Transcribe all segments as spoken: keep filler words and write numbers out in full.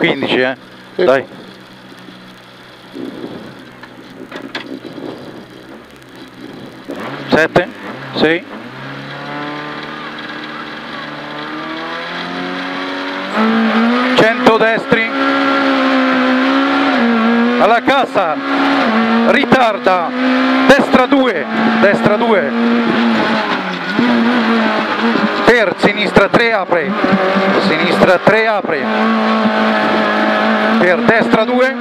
quindici, eh. Sì. Dai. sette, sei. cento destri. Alla cassa. Ritarda. Destra due. Destra due. Per sinistra tre apre. Sinistra tre apre. Per destra due.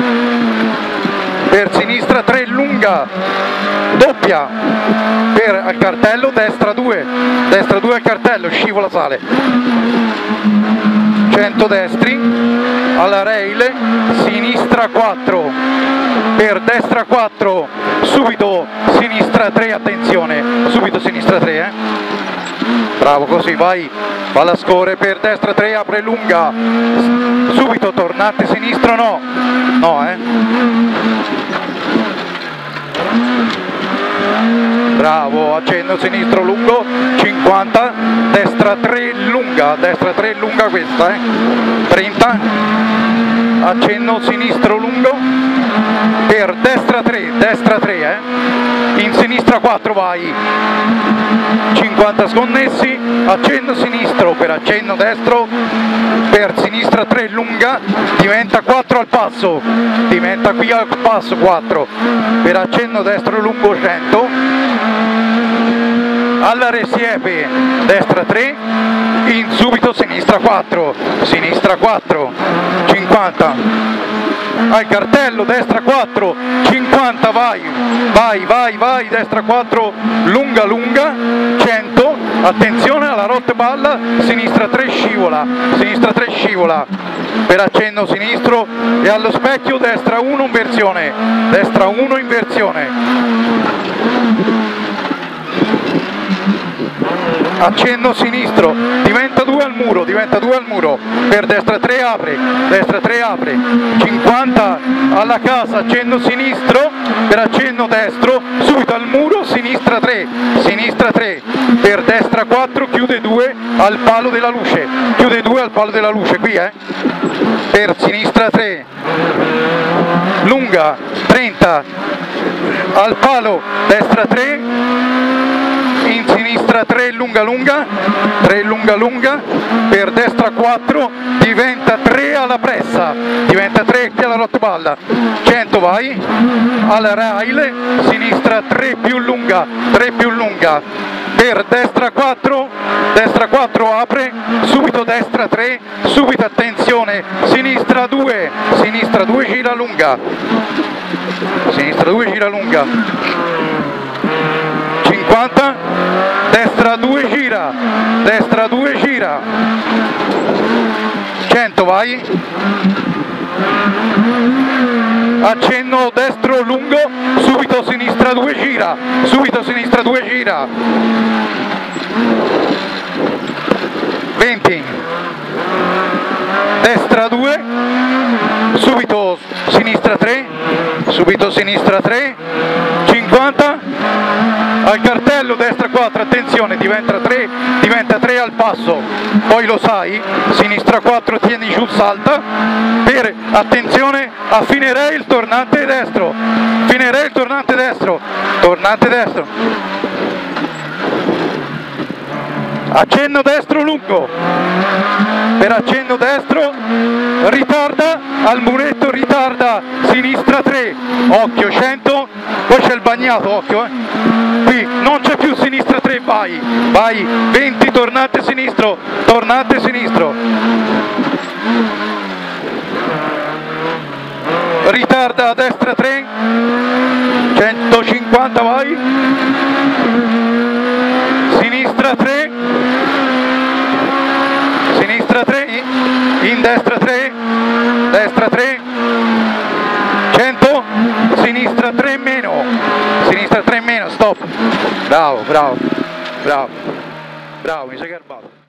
Per sinistra tre lunga, doppia, per al cartello, destra due, destra due al cartello, scivola sale, cento destri, alla rail, sinistra quattro, per destra quattro, subito sinistra tre, attenzione, subito sinistra tre, eh. Bravo, così, vai, va alla score, per destra tre, apre lunga, subito tornante sinistro, no, no, eh. Bravo, accenno sinistro lungo, cinquanta, destra tre lunga, destra tre lunga questa, eh. trenta, accenno sinistro lungo, per destra tre, destra tre, eh. In sinistra quattro vai, cinquanta sconnessi, accenno sinistro per accenno destro, per sinistra tre lunga, diventa quattro al passo, diventa qui al passo quattro, per accenno destro lungo cento, alla resiepe destra tre, in subito sinistra quattro, sinistra quattro, cinquanta, al cartello destra quattro, cinquanta, vai, vai, vai, vai, destra quattro, lunga, lunga, cento, attenzione alla rotta balla, sinistra tre scivola, sinistra tre scivola, per accenno sinistro e allo specchio destra uno inversione, destra uno inversione. Accenno sinistro, diventa due al muro, diventa due al muro, per destra tre apre, destra tre apre, cinquanta alla casa, accenno sinistro, per accenno destro, subito al muro, sinistra tre, sinistra tre, per destra quattro, chiude due al palo della luce, chiude due al palo della luce, qui eh, per sinistra tre, lunga, trenta, al palo, destra tre, in sinistra tre lunga lunga, tre lunga lunga, per destra quattro, diventa tre alla pressa, diventa tre qui alla rottoballa, cento vai, alla rail, sinistra tre più lunga, tre più lunga, per destra quattro, destra quattro apre, subito destra tre, subito attenzione, sinistra due, sinistra due gira lunga, sinistra due gira lunga, cinquanta, destra due gira, destra due gira, cento vai, accenno destro lungo, subito sinistra due gira, subito sinistra due gira, venti, destra due, subito sinistra tre, subito sinistra tre, cinquanta, al cartello destra quattro, attenzione, diventa tre, diventa tre al passo, poi lo sai, sinistra quattro, tieni giù, salta, per, attenzione, a fine rail, tornante destro, fine rail, tornante destro, tornante destro, accenno destro lungo, per accenno destro, ritarda, al muretto ritarda, sinistra tre, occhio, cento, poi c'è il bagnato, occhio, eh. Qui non c'è più sinistra tre, vai, vai, venti, tornante sinistro, tornante sinistro, ritarda a destra tre, centocinquanta, vai, sinistra tre, sinistra tre, in destra tre, destra tre, cento, sinistra tre meno, sinistra tre meno, stop, bravo, bravo, bravo, bravo, mi sei garbato.